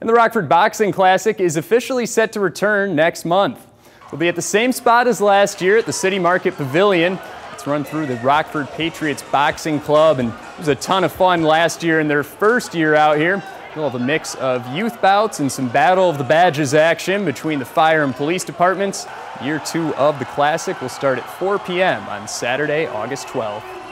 And the Rockford Boxing Classic is officially set to return next month. We'll be at the same spot as last year at the City Market Pavilion. It's run through the Rockford Patriots Boxing Club, and it was a ton of fun last year in their first year out here. We'll have a mix of youth bouts and some Battle of the Badges action between the fire and police departments. Year 2 of the Classic will start at 4 p.m. on Saturday, August 12th.